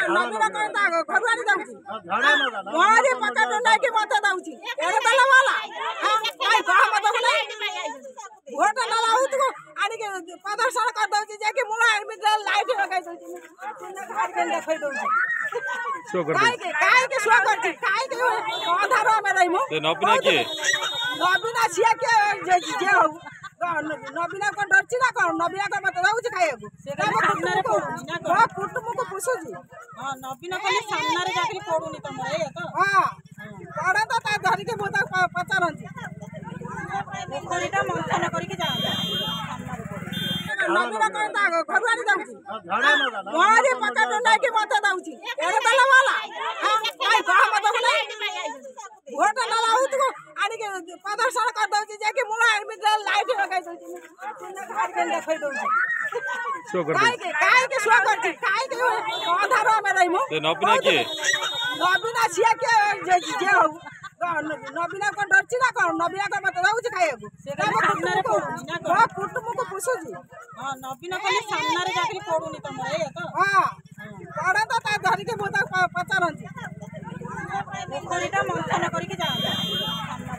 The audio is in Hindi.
नवीन घर आनी दउची मोरी पकेट नहीं मत दउची एरे दला वाला काई कह मत बोले वोट नला उतको आनी के प्रदर्शन कर दउची जे कि मुरा एडमिट लाइट लगाई दउची घर के देखै दउची शो कर काई के शो करती काई के आधार में रहिमो ते नबिना के नबिना छिया के जे हो नबिना को डरची ना कौन नबिना को मत दउची खाइबो सेटा सामने पडुनी ना कुटुम को पुछुजी हां नबिना को सामने रे जाकरी पडुनी तमरे ए तो हां पडा तो ता धरि के मोता पचारंती पोखरीटा मंथन करी के जा नबिना को घर आनी दउची मोरी पकेट नहीं मत दउची एरे दला वाला काई कह मत बोले वोट नला उतको आनी के प्रदर्शन कर दउची जे कि मुरा एडमिट लाइट लगाई दउची घर के देखै दउची शो कर काई के शो करती काई के आधार में रहिमो ते नबिना के नबिना छिया के जे हो नबिना को डरची ना कौन नबिना को मत दउची खाइबो सेटा सामने पडुनी ना कुटुम को पुछुजी हां नबिना को सामने रे जाकरी पडुनी तमरे ए तो हां पडा तो ता धरि के मोता पचारंती पोखरीटा मंथन करी के जा